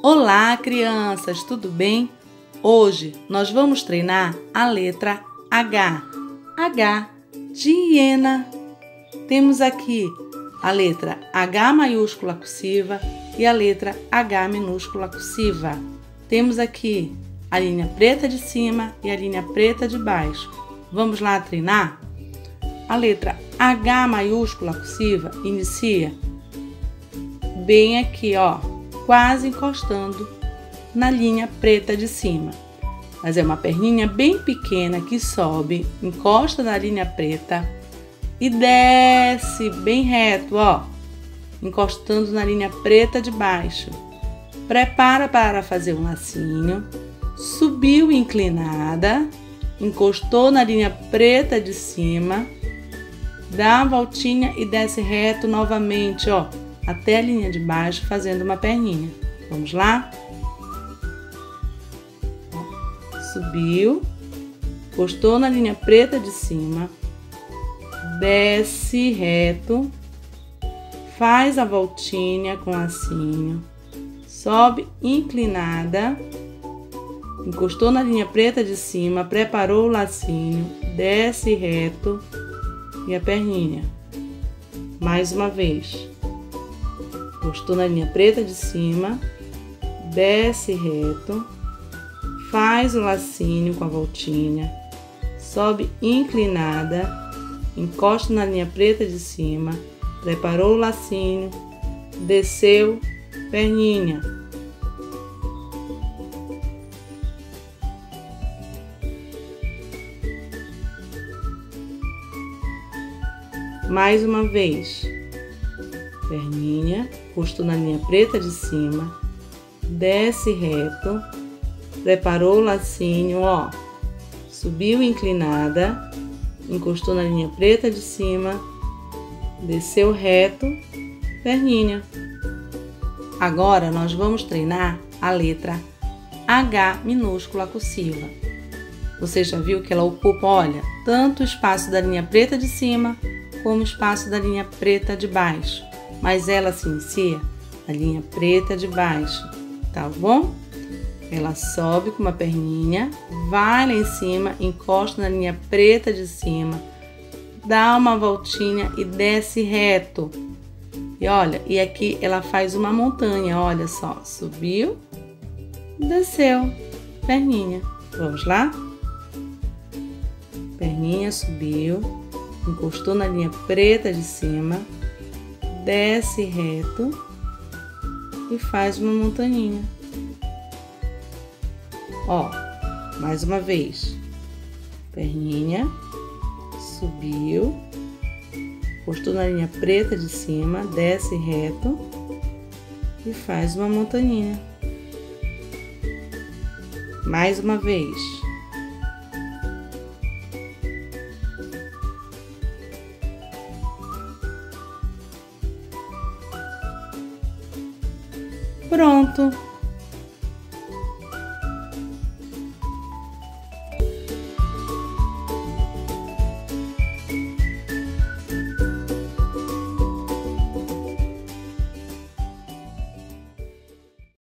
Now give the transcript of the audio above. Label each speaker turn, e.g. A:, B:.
A: Olá, crianças, tudo bem? Hoje nós vamos treinar a letra H. H de hiena. Temos aqui a letra H maiúscula cursiva e a letra H minúscula cursiva. Temos aqui a linha preta de cima e a linha preta de baixo. Vamos lá treinar? A letra H maiúscula cursiva inicia bem aqui, ó, quase encostando na linha preta de cima. Mas é uma perninha bem pequena que sobe, encosta na linha preta e desce bem reto, ó, encostando na linha preta de baixo. Prepara para fazer um lacinho, subiu inclinada, encostou na linha preta de cima, dá uma voltinha e desce reto novamente, ó, até a linha de baixo, fazendo uma perninha. Vamos lá? Subiu, encostou na linha preta de cima, desce reto, faz a voltinha com lacinho, sobe inclinada, encostou na linha preta de cima, preparou o lacinho, desce reto e a perninha. Mais uma vez. Encostou na linha preta de cima, desce reto, faz o lacinho com a voltinha, sobe inclinada, encosta na linha preta de cima, preparou o lacinho, desceu, perninha. Mais uma vez. Perninha, encostou na linha preta de cima, desce reto, preparou o lacinho, ó, subiu inclinada, encostou na linha preta de cima, desceu reto, perninha. Agora nós vamos treinar a letra H minúscula cursiva. Você já viu que ela ocupa, olha, tanto o espaço da linha preta de cima como o espaço da linha preta de baixo. Mas ela se inicia na linha preta de baixo, tá bom? Ela sobe com uma perninha, vai lá em cima, encosta na linha preta de cima, dá uma voltinha e desce reto. E olha, e aqui ela faz uma montanha, olha só, subiu, desceu, perninha. Vamos lá? Perninha subiu, encostou na linha preta de cima, desce reto e faz uma montaninha. Ó, mais uma vez. Perninha, subiu, encostou na linha preta de cima, desce reto e faz uma montaninha. Mais uma vez. Pronto!